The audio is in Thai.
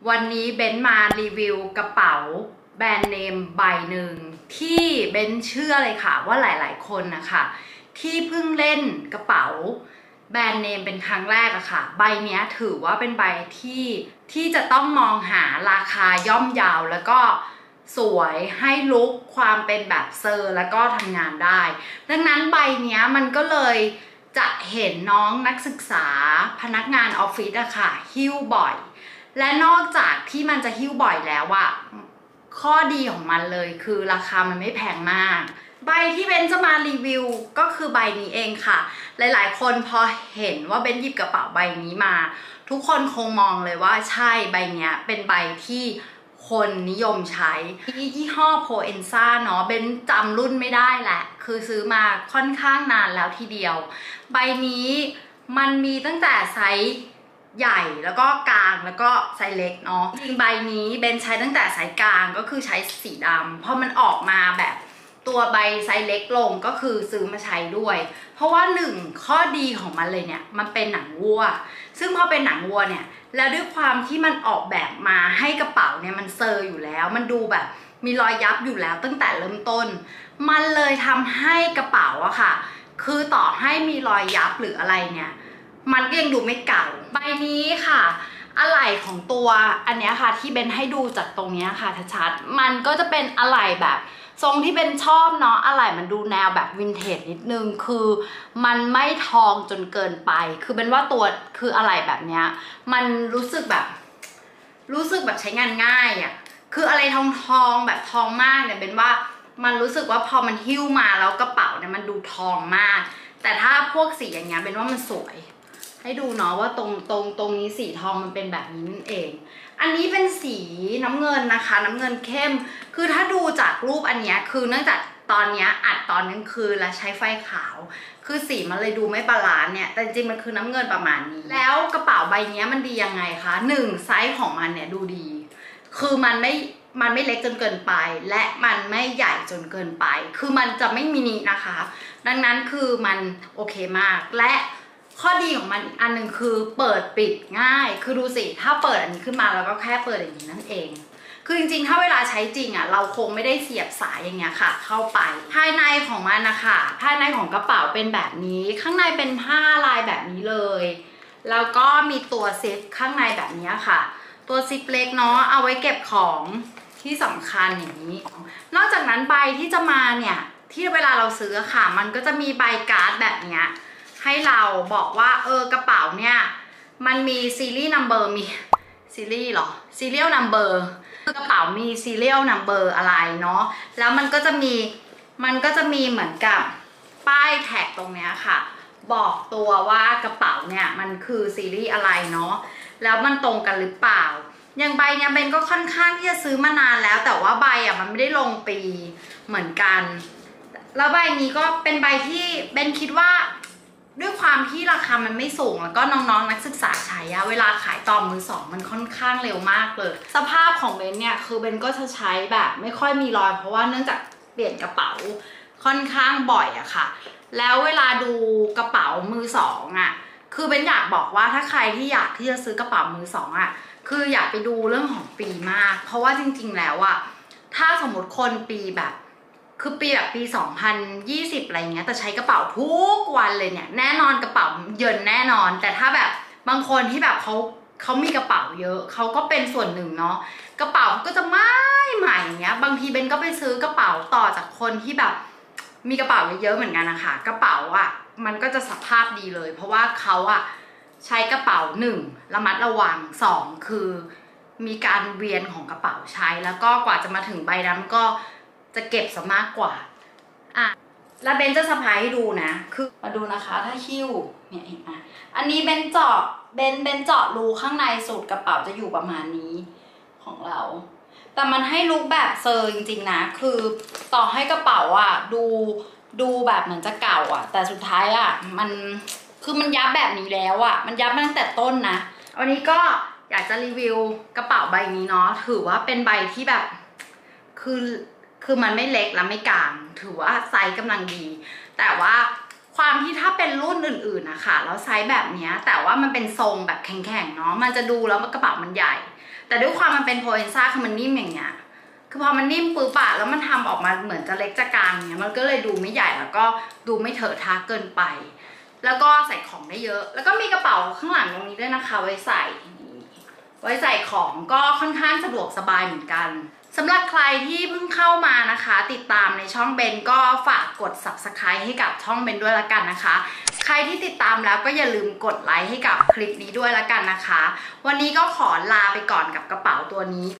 วันนี้เบนมารีวิวกระเป๋าแบรนด์เนมใบหนึ่งที่เบนเชื่อเลยค่ะว่าหลายๆคนนะคะที่เพิ่งเล่นกระเป๋าแบรนด์เนมเป็นครั้งแรกอะค่ะใบนี้ถือว่าเป็นใบที่จะต้องมองหาราคาย่อมเยาวแล้วก็สวยให้ลุคความเป็นแบบเซอร์แล้วก็ทำงานได้ดังนั้นใบนี้มันก็เลยจะเห็นน้องนักศึกษาพนักงานออฟฟิศอะค่ะหิ้วบ่อยและนอกจากที่มันจะหิ้วบ่อยแล้วอะข้อดีของมันเลยคือราคามันไม่แพงมากใบที่เบนจะมารีวิวก็คือใบนี้เองค่ะหลายๆคนพอเห็นว่าเบนหยิบกระเป๋าใบนี้มาทุกคนคงมองเลยว่าใช่ใบนี้เป็นใบที่คนนิยมใช้ยี่ห้อโพเอนซ่าเนาะเบนจำรุ่นไม่ได้แหละคือซื้อมาค่อนข้างนานแล้วทีเดียวใบนี้มันมีตั้งแต่ไซส์ใหญ่แล้วก็กลางแล้วก็ไซส์เล็กเนาะจริงใบนี้เบนใช้ตั้งแต่ไซส์กลางก็คือใช้สีดำพอมันออกมาแบบตัวใบไซส์เล็กลงก็คือซื้อมาใช้ด้วยเพราะว่าหนึ่งข้อดีของมันเลยเนี่ยมันเป็นหนังวัวซึ่งพอเป็นหนังวัวเนี่ยแล้วด้วยความที่มันออกแบบมาให้กระเป๋าเนี่ยมันเซอร์อยู่แล้วมันดูแบบมีรอยยับอยู่แล้วตั้งแต่เริ่มต้นมันเลยทำให้กระเป๋าอะค่ะคือต่อให้มีรอยยับหรืออะไรเนี่ยมันก็ยังดูไม่เก่าใบนี้ค่ะอะไหล่ของตัวอันนี้ค่ะที่เบนให้ดูจากตรงนี้ค่ะชัดๆมันก็จะเป็นอะไหล่แบบทรงที่เป็นชอบเนาะอะไหล่มันดูแนวแบบวินเทจนิดนึงคือมันไม่ทองจนเกินไปคือเป็นว่าตัวคืออะไหล่แบบเนี้ยมันรู้สึกแบบใช้งานง่ายอะคืออะไรทองแบบทองมากเนี่ยเป็นว่ามันรู้สึกว่าพอมันหิ้วมาแล้วกระเป๋าเนี่ยมันดูทองมากแต่ถ้าพวกสีอย่างเงี้ยเป็นว่ามันสวยให้ดูเนาะว่าตรงนี้สีทองมันเป็นแบบนี้นั่นเองอันนี้เป็นสีน้ำเงินนะคะน้ำเงินเข้มคือถ้าดูจากรูปอันเนี้ยคือเนื่องจากตอนเนี้ยอัดตอนกลางคืนและใช้ไฟขาวคือสีมันเลยดูไม่บาลานซ์เนี่ยแต่จริงมันคือน้ำเงินประมาณนี้แล้วกระเป๋าใบนี้มันดียังไงคะ1ไซส์ของมันเนี่ยดูดีคือมันไม่เล็กจนเกินไปและมันไม่ใหญ่จนเกินไปคือมันจะไม่มินินะคะดังนั้นคือมันโอเคมากและข้อดีของมันอีกอันหนึ่งคือเปิดปิดง่ายคือดูสิถ้าเปิดอันนี้ขึ้นมาแล้วก็แค่เปิดอย่างนี้นั่นเองคือจริงๆถ้าเวลาใช้จริงอ่ะเราคงไม่ได้เสียบสายอย่างเงี้ยค่ะเข้าไปภายในของมันนะคะภายในของกระเป๋าเป็นแบบนี้ข้างในเป็นผ้าลายแบบนี้เลยแล้วก็มีตัวซิปข้างในแบบนี้ค่ะตัวซิปเล็กเนาะเอาไว้เก็บของที่สำคัญอย่างนี้นอกจากนั้นใบที่จะมาเนี่ยที่เวลาเราซื้อค่ะมันก็จะมีใบการ์ดแบบเนี้ยให้เราบอกว่ากระเป๋าเนี่ยมันมีซีรีส์นัมเบอร์มีซีรีส์หรอซีเรียลนัมเบอร์กระเป๋ามีซีเรียลนัมเบอร์อะไรเนาะแล้วมันก็จะมีเหมือนกับป้ายแท็กตรงเนี้ยค่ะบอกตัวว่ากระเป๋าเนี่ยมันคือซีรีส์อะไรเนาะแล้วมันตรงกันหรือเปล่าอย่างใบเนี่ยเบนก็ค่อนข้างที่จะซื้อมานานแล้วแต่ว่าใบอ่ะมันไม่ได้ลงปีเหมือนกันแล้วใบนี้ก็เป็นใบที่เบนคิดว่าด้วยความที่ราคามันไม่สูงแล้วก็น้องๆนักศึกษาใช้เวลาขายต่อมือสองมันค่อนข้างเร็วมากเลยสภาพของเบนเนี่ยคือเบนก็จะใช้แบบไม่ค่อยมีรอยเพราะว่าเนื่องจากเปลี่ยนกระเป๋าค่อนข้างบ่อยอะค่ะแล้วเวลาดูกระเป๋ามือสองอะคือเบนอยากบอกว่าถ้าใครที่อยากที่จะซื้อกระเป๋ามือสองอะคืออยากไปดูเรื่องของปีมากเพราะว่าจริงๆแล้วอะถ้าสมมติคนปีแบบคือปีแบบปี2020อะไรเงี้ยแต่ใช้กระเป๋าทุกวันเลยเนี่ยแน่นอนกระเป๋าเยินแน่นอนแต่ถ้าแบบบางคนที่แบบเขามีกระเป๋าเยอะเขาก็เป็นส่วนหนึ่งเนาะกระเป๋าก็จะไม่ใหม่เงี้ยบางทีเบนก็ไปซื้อกระเป๋าต่อจากคนที่แบบมีกระเป๋าเยอะๆเหมือนกันนะคะกระเป๋ามันก็จะสภาพดีเลยเพราะว่าเขาใช้กระเป๋า1ระมัดระวัง2คือมีการเวียนของกระเป๋าใช้แล้วก็กว่าจะมาถึงใบนั้นก็จะเก็บซะมากกว่าแล้วเบนจะสะพายให้ดูนะคือมาดูนะคะถ้าหิ้วเนี่ยเห็นไหมอันนี้เบนเจาะรูข้างในสุดกระเป๋าจะอยู่ประมาณนี้ของเราแต่มันให้ลุคแบบเซอร์จริงๆนะคือต่อให้กระเป๋าดูแบบเหมือนจะเก่าแต่สุดท้ายมันคือมันยับแบบนี้แล้วมันยับมาตั้งแต่ต้นนะวันนี้ก็อยากจะรีวิวกระเป๋าใบนี้เนาะถือว่าเป็นใบที่แบบคือมันไม่เล็กและไม่กลางถือว่าไซส์กำลังดีแต่ว่าความที่ถ้าเป็นรุ่นอื่นๆนะคะแล้วไซส์แบบนี้แต่ว่ามันเป็นทรงแบบแข็งๆเนาะมันจะดูแล้วกระเป๋ามันใหญ่แต่ด้วยความมันเป็นโพเอนซ่าคือมันนิ่มอย่างเงี้ยคือพอมันนิ่มปุ๊บอะแล้วมันทำออกมาเหมือนจะเล็กจะกลางเงี้ยมันก็เลยดูไม่ใหญ่แล้วก็ดูไม่เถอะทะเกินไปแล้วก็ใส่ของได้เยอะแล้วก็มีกระเป๋าข้างหลังตรงนี้ด้วยนะคะไว้ใส่ของก็ค่อนข้างสะดวกสบายเหมือนกันสำหรับใครที่เพิ่งเข้ามานะคะติดตามในช่องเบนก็ฝากกด Subscribe ให้กับช่องเบนด้วยละกันนะคะใครที่ติดตามแล้วก็อย่าลืมกดไลค์ให้กับคลิปนี้ด้วยละกันนะคะวันนี้ก็ขอลาไปก่อนกับกระเป๋าตัวนี้